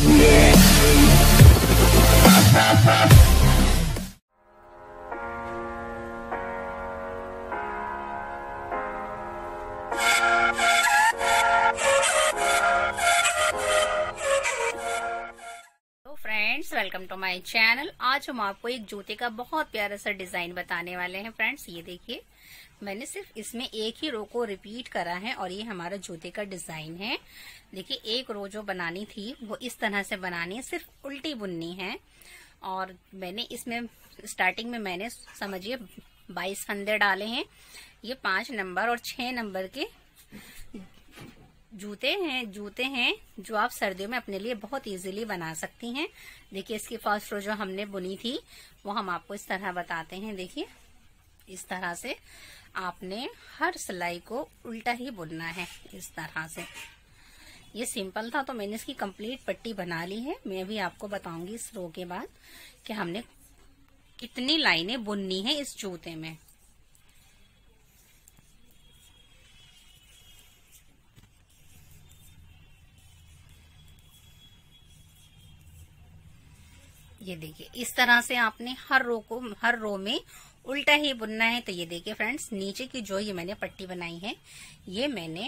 Friends, welcome to my channel. आज हम आपको एक जूते का बहुत प्यारा सा डिजाइन बताने वाले हैं। फ्रेंड्स, ये देखिए, मैंने सिर्फ इसमें एक ही रो को रिपीट करा है और ये हमारा जूते का डिजाइन है। देखिए, एक रो जो बनानी थी वो इस तरह से बनानी है, सिर्फ उल्टी बुननी है। और मैंने इसमें स्टार्टिंग में मैंने समझिए 22 फंदे डाले हैं। ये 5 नंबर और 6 नंबर के जूते हैं जो आप सर्दियों में अपने लिए बहुत इजीली बना सकती हैं। देखिए, इसकी फर्स्ट रो जो हमने बुनी थी वो हम आपको इस तरह बताते हैं। देखिए, इस तरह से आपने हर सिलाई को उल्टा ही बुनना है। इस तरह से ये सिंपल था तो मैंने इसकी कंप्लीट पट्टी बना ली है। मैं भी आपको बताऊंगी इस रो के बाद कि हमने कितनी लाइनें बुननी है इस जूते में। ये देखिए, इस तरह से आपने हर रो में उल्टा ही बुनना है। तो ये देखिए फ्रेंड्स, नीचे की जो ये मैंने पट्टी बनाई है, ये मैंने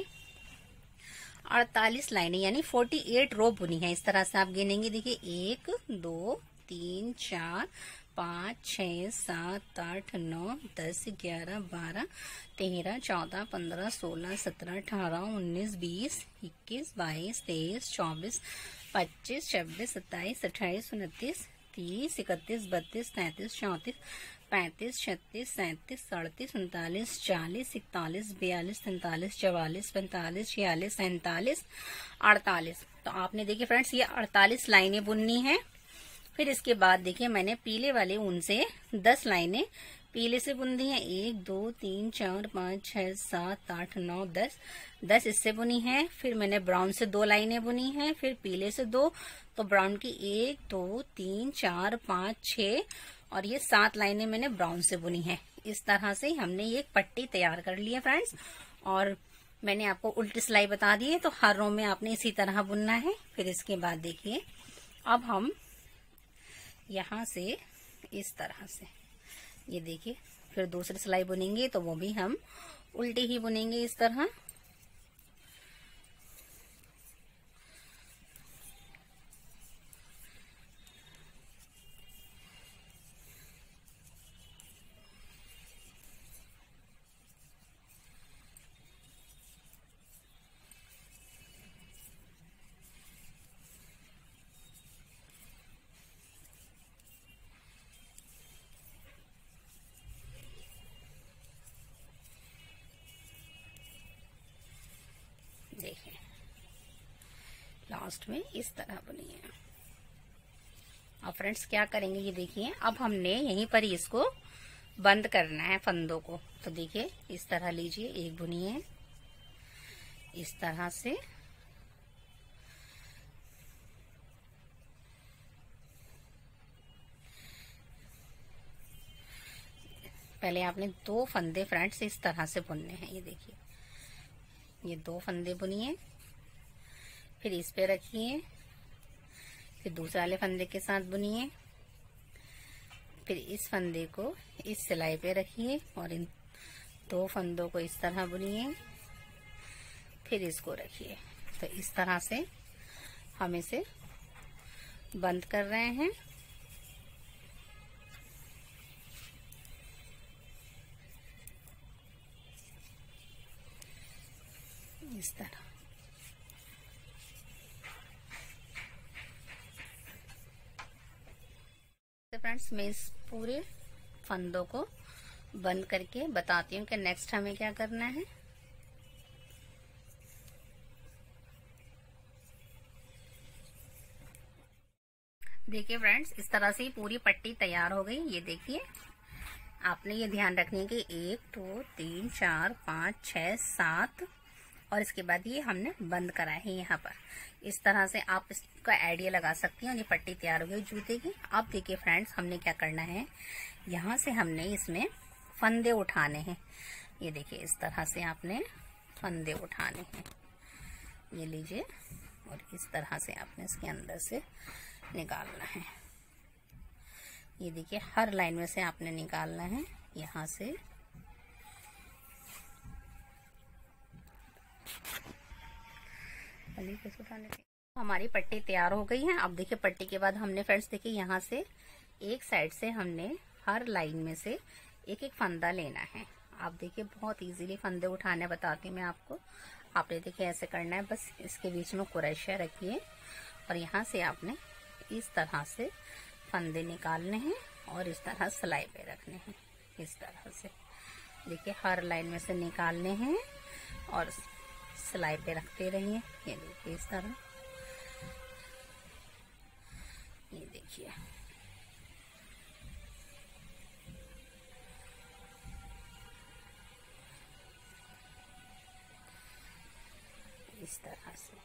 48 लाइनें यानी 48 रो बुनी है। इस तरह से आप गिनेंगे। देखिए, 1 2 3 4 5 6 7 8 9 10 11 12 13 14 15 16 17 18 19 20 21 22 23 24 25 26 27 28 29 30 31 32 33 34 35 36 37 38 39 40 41 42 43 44 45 46 47 48। तो आपने देखिए फ्रेंड्स, ये 48 लाइनें बुननी है। फिर इसके बाद देखिए, मैंने पीले वाले ऊन से 10 लाइनें पीले से बुन दी है। 1 2 3 4 5 6 7 8 9 10 इससे बुनी है। फिर मैंने ब्राउन से 2 लाइनें बुनी है, फिर पीले से 2, तो ब्राउन की 1 2 3 4 5 6 और ये 7 लाइनें मैंने ब्राउन से बुनी है। इस तरह से हमने ये पट्टी तैयार कर ली है फ्रेंड्स। और मैंने आपको उल्टी सिलाई बता दी है, तो हर रो में आपने इसी तरह बुनना है। फिर इसके बाद देखिए, अब हम यहाँ से इस तरह से ये देखिए, फिर दूसरी सिलाई बुनेंगे तो वो भी हम उल्टी ही बुनेंगे इस तरह। देखिए, लास्ट में इस तरह बनी है। अब फ्रेंड्स क्या करेंगे, ये देखिए, अब हमने यहीं पर ही इसको बंद करना है फंदों को। तो देखिए, इस तरह लीजिए, एक बुनिए इस तरह से। पहले आपने 2 फंदे फ्रेंड्स इस तरह से बुनने हैं। ये देखिए, ये 2 फंदे बुनिए, फिर इस पे रखिए, फिर दूसरे वाले फंदे के साथ बुनिए, फिर इस फंदे को इस सिलाई पे रखिए और इन 2 फंदों को इस तरह बुनिए, फिर इसको रखिए। तो इस तरह से हम इसे बंद कर रहे हैं। इस तरह तो फ्रेंड्स, मैं इस पूरे फंदों को बंद करके बताती हूँ कि नेक्स्ट हमें क्या करना है। देखिए फ्रेंड्स, इस तरह से पूरी पट्टी तैयार हो गई। ये देखिए, आपने ये ध्यान रखनी है कि 1 2 3 4 5 6 7 और इसके बाद ये हमने बंद करा है यहाँ पर। इस तरह से आप इसका आइडिया लगा सकती हैं। ये पट्टी तैयार हो गई जूते की। अब देखिए फ्रेंड्स, हमने क्या करना है, यहाँ से हमने इसमें फंदे उठाने हैं। ये देखिए, इस तरह से आपने फंदे उठाने हैं। ये लीजिए, और इस तरह से आपने इसके अंदर से निकालना है। ये देखिए हर लाइन में से आपने निकालना है यहाँ से। हमारी पट्टी तैयार हो गई है। अब देखिए पट्टी के बाद हमने फ्रेंड्स देखिए यहाँ से एक साइड से हमने हर लाइन में से एक एक फंदा लेना है। आप देखिए बहुत इजीली फंदे उठाने बताती हूँ मैं आपको। आपने देखिए ऐसे करना है, बस इसके बीच में कुरैशिया रखिए और यहाँ से आपने इस तरह से फंदे निकालने हैं और इस तरह सिलाई पे रखने हैं। इस तरह से देखिए हर लाइन में से निकालने हैं और सिलाई पे रखते रहिए। ये देखिए इस तरह, ये देखिए इस तरह से,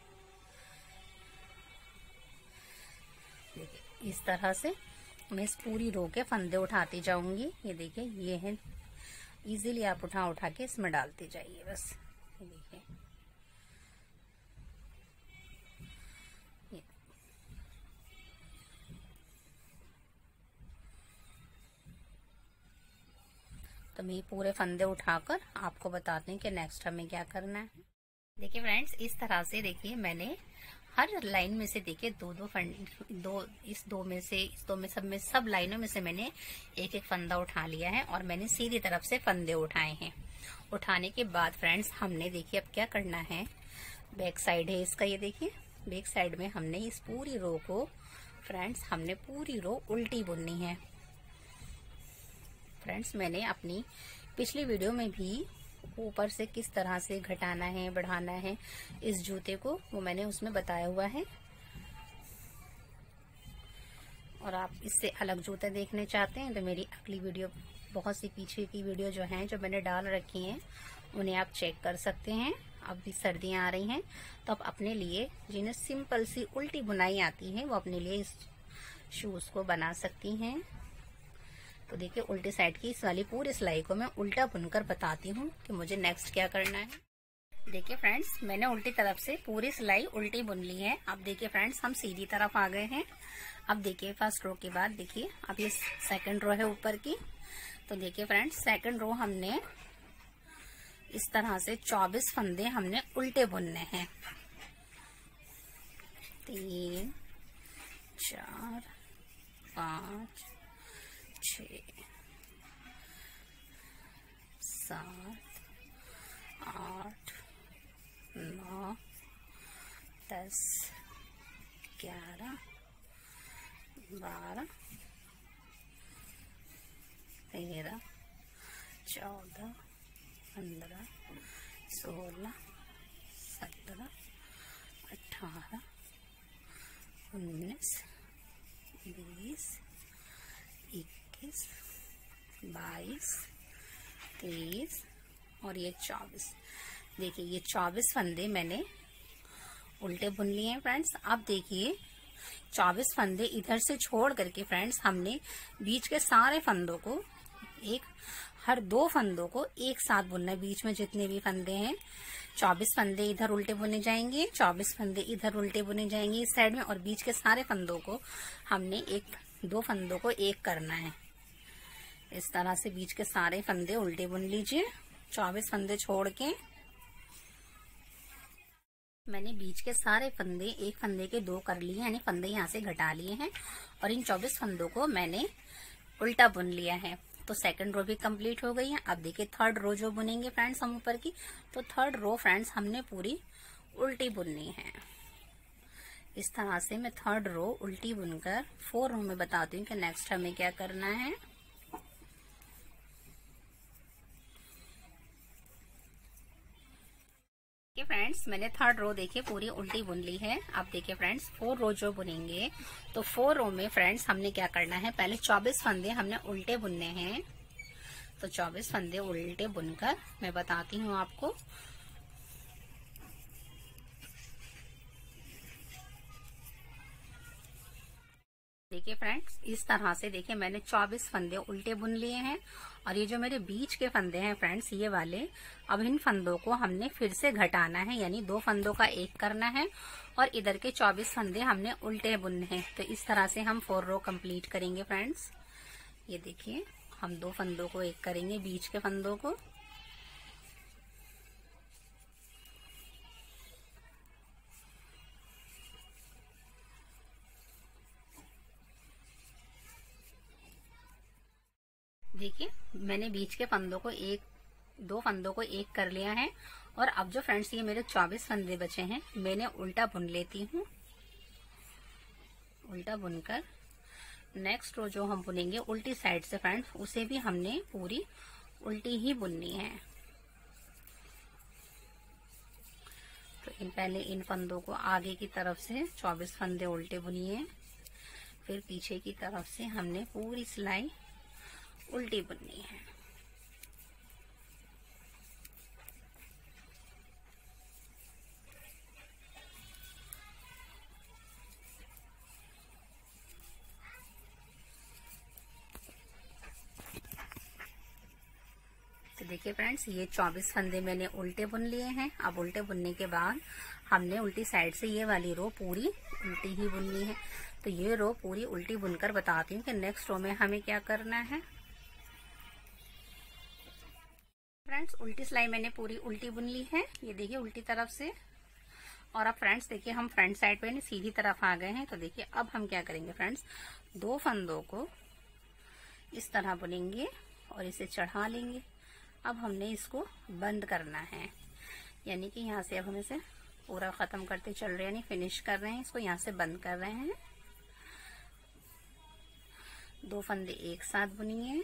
देखिए इस तरह से मैं इस पूरी रो के फंदे उठाती जाऊंगी। ये देखिए ये है, इजीली आप उठा के इसमें डालते जाइए बस। ये देखिए तो मैं पूरे फंदे उठाकर आपको बताते हैं कि नेक्स्ट हमें क्या करना है। देखिए फ्रेंड्स इस तरह से देखिए मैंने हर लाइन में से देखिए इस दो में सब लाइनों में से मैंने एक एक फंदा उठा लिया है और मैंने सीधी तरफ से फंदे उठाए हैं। उठाने के बाद फ्रेंड्स हमने देखिए अब क्या करना है, बैक साइड है इसका, ये देखिए बैक साइड में हमने इस पूरी रो को फ्रेंड्स हमने पूरी रो उल्टी बुननी है। फ्रेंड्स मैंने अपनी पिछली वीडियो में भी ऊपर से किस तरह से घटाना है बढ़ाना है इस जूते को, वो मैंने उसमें बताया हुआ है। और आप इससे अलग जूते देखने चाहते हैं तो मेरी अगली वीडियो, बहुत सी पीछे की वीडियो जो हैं जो मैंने डाल रखी हैं उन्हें आप चेक कर सकते हैं। अब भी सर्दियां आ रही हैं तो आप अपने लिए जिन्हें सिंपल सी उल्टी बुनाई आती है वो अपने लिए इस शूज को बना सकती हैं। तो देखिए उल्टी साइड की इस वाली पूरी सिलाई को मैं उल्टा बुनकर बताती हूँ कि मुझे नेक्स्ट क्या करना है। देखिए फ्रेंड्स मैंने उल्टी तरफ से पूरी सिलाई उल्टी बुन ली है। अब देखिए फ्रेंड्स हम सीधी तरफ आ गए हैं। अब देखिए फर्स्ट रो के बाद देखिए अब ये सेकंड रो है ऊपर की। तो देखिए फ्रेंड्स सेकंड रो हमने इस तरह से 24 फंदे हमने उल्टे बुनने हैं। 3 4 5 6 7 8 9 10 11 12 13 14 15 16 17 18 19 20 21 22 23 और ये 24। देखिए ये 24 फंदे मैंने उल्टे बुन लिए हैं फ्रेंड्स। अब देखिए 24 फंदे इधर से छोड़ करके फ्रेंड्स हमने बीच के सारे फंदों को हर 2 फंदों को एक साथ बुनना है। बीच में जितने भी फंदे हैं 24 फंदे इधर उल्टे बुने जाएंगे, 24 फंदे इधर उल्टे बुने जाएंगे इस साइड में, और बीच के सारे फंदों को हमने 2 फंदों को एक करना है। इस तरह से बीच के सारे फंदे उल्टे बुन लीजिए। 24 फंदे छोड़ के मैंने बीच के सारे फंदे एक फंदे के 2 कर लिए, यानी फंदे यहाँ से घटा लिए हैं और इन 24 फंदों को मैंने उल्टा बुन लिया है। तो सेकंड रो भी कंप्लीट हो गई है। अब देखिए थर्ड रो जो बुनेंगे फ्रेंड्स हम ऊपर की, तो थर्ड रो फ्रेंड्स हमने पूरी उल्टी बुननी है। इस तरह से मैं थर्ड रो उल्टी बुनकर 4 रो में बताती हूँ कि नेक्स्ट हमें क्या करना है। फ्रेंड्स मैंने थर्ड रो देखिए पूरी उल्टी बुन ली है। अब देखिए फ्रेंड्स 4 रो जो बुनेंगे तो 4 रो में फ्रेंड्स हमने क्या करना है, पहले 24 फंदे हमने उल्टे बुनने हैं। तो 24 फंदे उल्टे बुनकर मैं बताती हूँ आपको। देखिए फ्रेंड्स, इस तरह से देखिए मैंने 24 फंदे उल्टे बुन लिए हैं। और ये जो मेरे बीच के फंदे हैं फ्रेंड्स, ये वाले, अब इन फंदों को हमने फिर से घटाना है, यानी 2 फंदों का एक करना है और इधर के 24 फंदे हमने उल्टे बुनने हैं। तो इस तरह से हम 4 रो कंप्लीट करेंगे फ्रेंड्स। ये देखिए, हम 2 फंदों को एक करेंगे, बीच के फंदों को। देखिए, मैंने बीच के फंदों को 2 फंदों को एक कर लिया है। और अब जो फ्रेंड्स ये मेरे 24 फंदे बचे हैं, मैंने उल्टा बुन लेती हूँ। उल्टा बुनकर नेक्स्ट रो जो हम बुनेंगे उल्टी साइड से फ्रेंड्स, उसे भी हमने पूरी उल्टी ही बुननी है। तो पहले इन फंदों को आगे की तरफ से 24 फंदे उल्टे बुनिए, फिर पीछे की तरफ से हमने पूरी सिलाई उल्टी बुननी है। तो देखिए फ्रेंड्स, ये 24 फंदे मैंने उल्टे बुन लिए हैं। अब उल्टे बुनने के बाद हमने उल्टी साइड से ये वाली रो पूरी उल्टी ही बुननी है। तो ये रो पूरी उल्टी बुनकर बताती हूँ कि नेक्स्ट रो में हमें क्या करना है। फ्रेंड्स, उल्टी सिलाई मैंने पूरी उल्टी बुन ली है, ये देखिए उल्टी तरफ से। और अब फ्रेंड्स देखिए, हम फ्रंट साइड पे सीधी तरफ आ गए हैं। तो देखिए अब हम क्या करेंगे फ्रेंड्स, 2 फंदों को इस तरह बुनेंगे और इसे चढ़ा लेंगे। अब हमने इसको बंद करना है, यानी कि यहाँ से अब हम इसे पूरा खत्म करते चल रहे हैं, यानी फिनिश कर रहे हैं, इसको यहाँ से बंद कर रहे हैं। 2 फंदे एक साथ बुनिए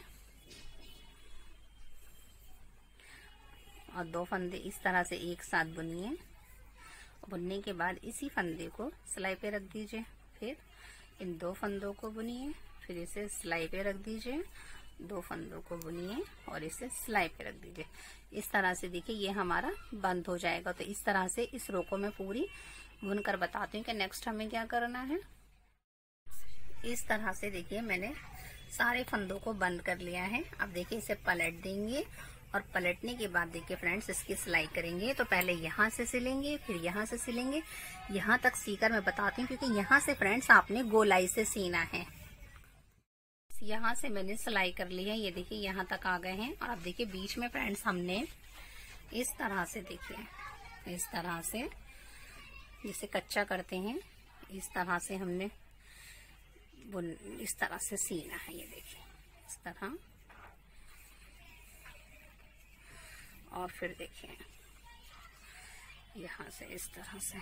और 2 फंदे इस तरह से एक साथ बुनिए। बुनने के बाद इसी फंदे को सिलाई पे रख दीजिए, फिर इन 2 फंदों को बुनिए, फिर इसे सिलाई पे रख दीजिए, 2 फंदों को बुनिए और इसे सिलाई पे रख दीजिए। इस तरह से देखिए ये हमारा बंद हो जाएगा। तो इस तरह से इस रो को मैं पूरी बुनकर बताती हूँ कि नेक्स्ट हमें क्या करना है। इस तरह से देखिए मैंने सारे फंदों को बंद कर लिया है। अब देखिए इसे पलट देंगे और पलटने के बाद देखिए फ्रेंड्स इसकी सिलाई करेंगे। तो पहले यहाँ से सिलेंगे, फिर यहाँ से सिलेंगे। यहाँ तक सीकर मैं बताती हूँ, क्योंकि यहाँ से फ्रेंड्स आपने गोलाई से सीना है। यहाँ से मैंने सिलाई कर ली है, ये देखिए यहाँ तक आ गए हैं। और अब देखिए बीच में फ्रेंड्स हमने इस तरह से, देखिए इस तरह से जिसे कच्चा करते हैं, इस तरह से हमने इस तरह से सीना है। ये देखिए इस तरह, और फिर देखिए यहाँ से इस तरह से।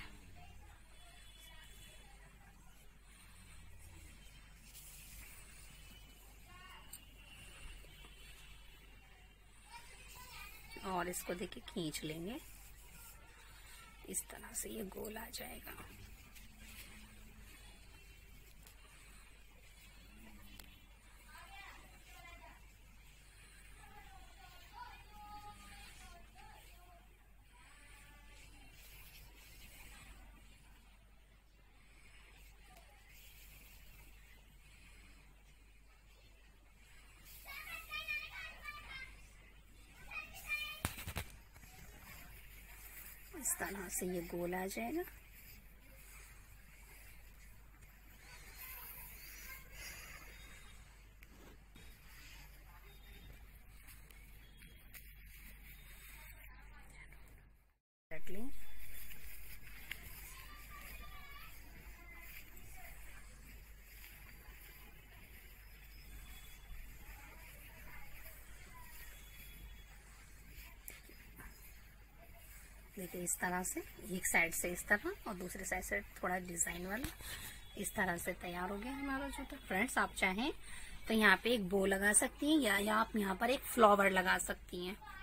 और इसको देखिए खींच लेंगे, इस तरह से ये गोल आ जाएगा। इस तरह से ये गोल आ जाएगा। रख लें। देखिए इस तरह से, एक साइड से इस तरह और दूसरी साइड से थोड़ा डिजाइन वाला, इस तरह से तैयार हो गया हमारा जूता। फ्रेंड्स आप चाहें तो यहाँ पे एक बो लगा सकती हैं, या आप यहाँ पर एक फ्लावर लगा सकती हैं।